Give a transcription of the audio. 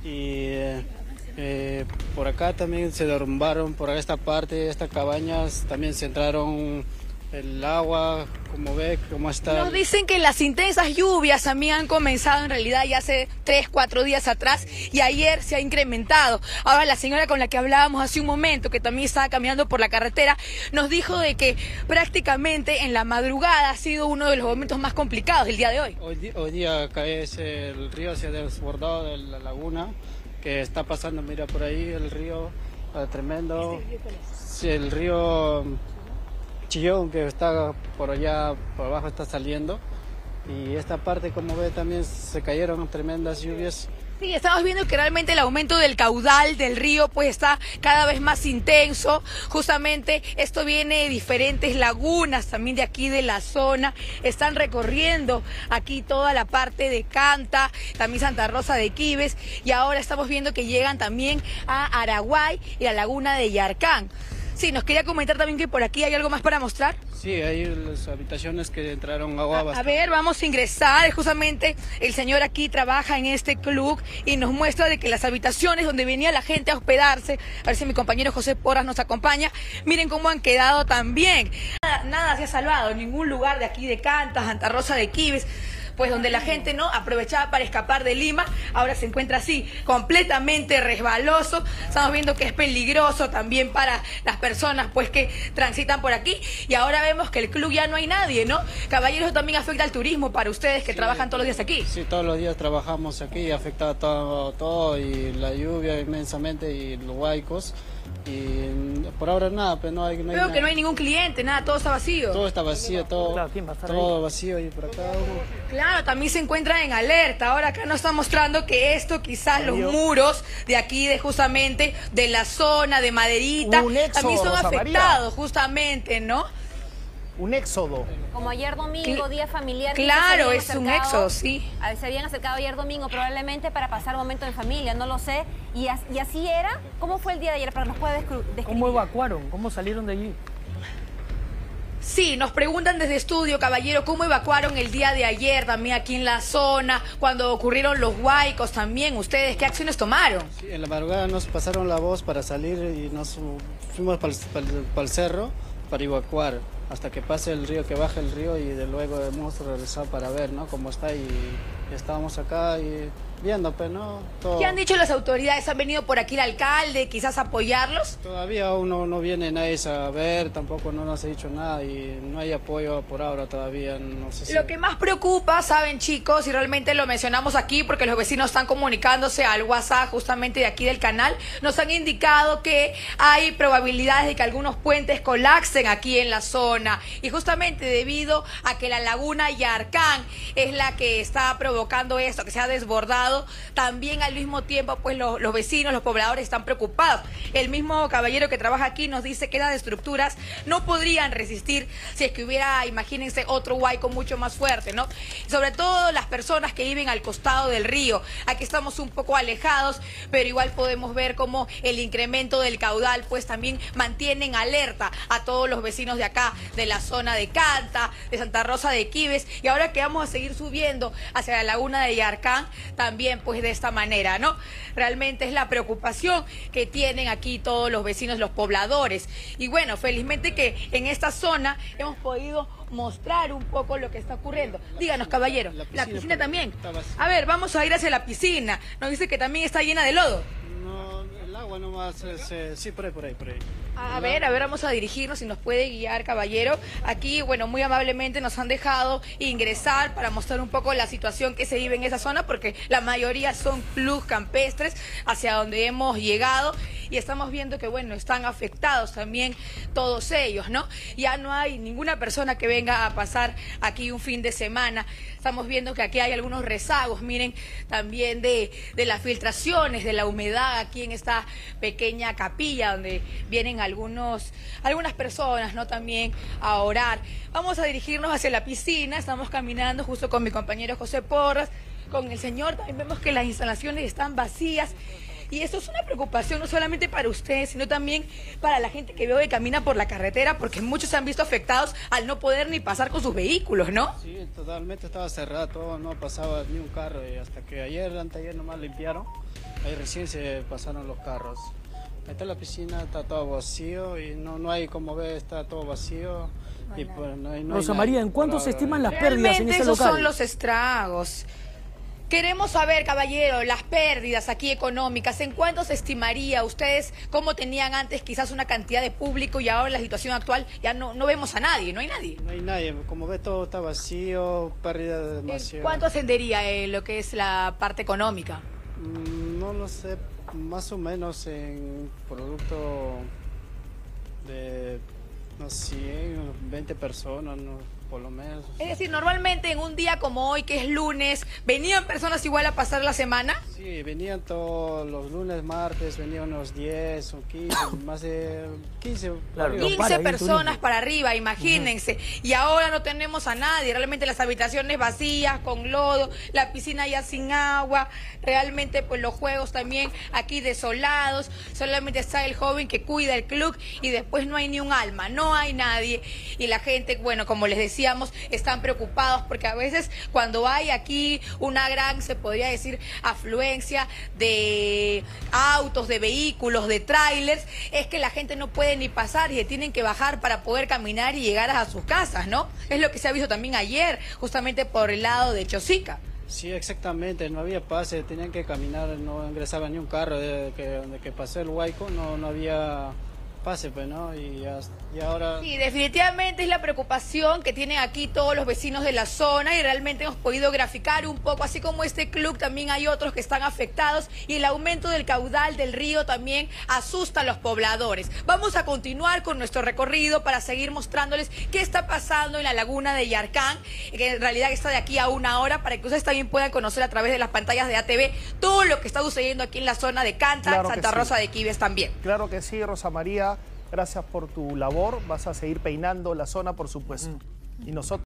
y por acá también se derrumbaron, por esta parte, estas cabañas también se entraron el agua, como ve, cómo está. Nos dicen que las intensas lluvias también han comenzado en realidad ya hace 3, 4 días atrás y ayer se ha incrementado. Ahora la señora con la que hablábamos hace un momento, que también estaba caminando por la carretera, nos dijo de que prácticamente en la madrugada ha sido uno de los momentos más complicados el día de hoy. Hoy día acá el río se ha desbordado de la laguna que está pasando, mira por ahí el río tremendo. Sí, el río Chillón que está por allá, por abajo está saliendo, y esta parte, como ve, también se cayeron tremendas lluvias. Sí, estamos viendo que realmente el aumento del caudal del río pues está cada vez más intenso. Justamente esto viene de diferentes lagunas también de aquí de la zona. Están recorriendo aquí toda la parte de Canta, también Santa Rosa de Quibes, y ahora estamos viendo que llegan también a Araguay y la laguna de Yarcán. Sí, nos quería comentar también que por aquí hay algo más para mostrar. Sí, hay las habitaciones que entraron agua bastante. A ver, vamos a ingresar. Justamente el señor aquí trabaja en este club y nos muestra de que las habitaciones donde venía la gente a hospedarse, a ver si mi compañero José Porras nos acompaña, miren cómo han quedado también. Nada se ha salvado, en ningún lugar de aquí de Canta, Santa Rosa de Quibes, pues donde la gente no aprovechaba para escapar de Lima, ahora se encuentra así, completamente resbaloso. Estamos viendo que es peligroso también para las personas pues que transitan por aquí, y ahora vemos que el club ya no hay nadie, ¿no? Caballeros, también afecta al turismo para ustedes que trabajan todos los días aquí. Sí, todos los días trabajamos aquí, afecta todo, y la lluvia inmensamente, y los huaicos. Y por ahora nada, pero no hay Veo nada. que no hay ningún cliente, nada, todo está vacío. Todo está vacío, todo vacío, y por acá Claro, también se encuentra en alerta. Ahora acá nos está mostrando que esto, quizás los muros de aquí, de justamente de la zona de Maderita, también son afectados, justamente, ¿no? Un éxodo. Como ayer domingo, día familiar. Claro, es un éxodo, sí. Se habían acercado ayer domingo probablemente para pasar momentos en familia, no lo sé. Y así era. ¿Cómo fue el día de ayer? Para que nos pueda describir. ¿Cómo evacuaron? ¿Cómo salieron de allí? Sí, nos preguntan desde estudio, caballero, ¿cómo evacuaron el día de ayer también aquí en la zona, cuando ocurrieron los huaicos también? ¿Ustedes qué acciones tomaron? Sí, en la madrugada nos pasaron la voz para salir y nos fuimos para el cerro para evacuar hasta que pase el río, que baje el río, y de luego hemos regresado para ver, ¿no?, cómo está, y estábamos acá y viendo, pues, ¿no? Todo. ¿Qué han dicho las autoridades? ¿Han venido por aquí el alcalde, quizás apoyarlos? Todavía uno no viene nadie a ver, tampoco no nos ha dicho nada, y no hay apoyo por ahora todavía, no sé si... Lo que más preocupa, saben, chicos, y realmente lo mencionamos aquí porque los vecinos están comunicándose al WhatsApp justamente de aquí del canal, nos han indicado que hay probabilidades de que algunos puentes colapsen aquí en la zona, y justamente debido a que la laguna Yarcán es la que está provocando esto, que se ha desbordado, también al mismo tiempo pues los vecinos, los pobladores están preocupados. El mismo caballero que trabaja aquí nos dice que las estructuras no podrían resistir si es que hubiera, imagínense, otro huaico mucho más fuerte, ¿no? Sobre todo las personas que viven al costado del río. Aquí estamos un poco alejados, pero igual podemos ver cómo el incremento del caudal pues también mantiene en alerta a todos los vecinos de acá, de la zona de Canta, de Santa Rosa de Quibes, y ahora que vamos a seguir subiendo hacia la laguna de Yarcán, también pues de esta manera, ¿no? Realmente es la preocupación que tienen aquí todos los vecinos, los pobladores. Y bueno, felizmente que en esta zona hemos podido mostrar un poco lo que está ocurriendo. Díganos, caballero, la piscina también. A ver, vamos a ir hacia la piscina. Nos dice que también está llena de lodo. No, el agua nomás, sí, por ahí. A ver, vamos a dirigirnos, si nos puede guiar, caballero. Aquí, bueno, muy amablemente nos han dejado ingresar para mostrar un poco la situación que se vive en esa zona, porque la mayoría son clubs campestres hacia donde hemos llegado, y estamos viendo que, bueno, están afectados también todos ellos, ¿no? Ya no hay ninguna persona que venga a pasar aquí un fin de semana. Estamos viendo que aquí hay algunos rezagos, miren, también de las filtraciones, de la humedad aquí en esta pequeña capilla donde vienen algunas personas, ¿no?, también a orar. Vamos a dirigirnos hacia la piscina, estamos caminando justo con mi compañero José Porras, con el señor. También vemos que las instalaciones están vacías, y eso es una preocupación no solamente para ustedes, sino también para la gente que veo que camina por la carretera, porque muchos se han visto afectados al no poder ni pasar con sus vehículos, ¿no? Sí, totalmente estaba cerrado todo, no pasaba ni un carro, y hasta que anteayer nomás limpiaron. Ahí recién se pasaron los carros. Ahí está la piscina, está todo vacío y no hay, como ves, está todo vacío. Y pues no hay Rosa nadie. María, ¿en cuánto se estiman las pérdidas en Realmente ese esos local? son los estragos. Queremos saber, caballero, las pérdidas aquí económicas, ¿en cuánto se estimaría? Ustedes, ¿cómo tenían antes quizás una cantidad de público y ahora en la situación actual ya no vemos a nadie, no hay nadie? No hay nadie, como ves todo está vacío, pérdida de demasiado. ¿Cuánto ascendería lo que es la parte económica? No lo sé, más o menos en producto de, no sé, 20 personas, no, por lo menos. Es decir, normalmente en un día como hoy, que es lunes, ¿venían personas igual a pasar la semana? Sí, venían todos los lunes, martes, venían unos 10 o 15, más de 15. Claro, arriba. no para 15 ahí el personas turismo. para arriba, imagínense. Y ahora no tenemos a nadie, realmente las habitaciones vacías, con lodo, la piscina ya sin agua, realmente pues los juegos también aquí desolados, solamente está el joven que cuida el club y después no hay ni un alma, no hay nadie. Y la gente, bueno, como les decíamos, están preocupados porque a veces cuando hay aquí una gran, se podría decir, afluencia de autos, de vehículos, de trailers, es que la gente no puede ni pasar y tienen que bajar para poder caminar y llegar a sus casas, ¿no? Es lo que se ha visto también ayer, justamente por el lado de Chosica. Sí, exactamente, no había pase, tenían que caminar, no ingresaba ni un carro, desde que pasé el Huayco no había pase, pues, ¿no? Y ahora... Sí, definitivamente es la preocupación que tienen aquí todos los vecinos de la zona y realmente hemos podido graficar un poco, así como este club también hay otros que están afectados y el aumento del caudal del río también asusta a los pobladores. Vamos a continuar con nuestro recorrido para seguir mostrándoles qué está pasando en la laguna de Yarcán, que en realidad está de aquí a una hora, para que ustedes también puedan conocer a través de las pantallas de ATV todo lo que está sucediendo aquí en la zona de Canta, Claro que Santa sí. Rosa de Quibes también. Claro que sí, Rosa María. Gracias por tu labor. Vas a seguir peinando la zona, por supuesto. Y nosotros...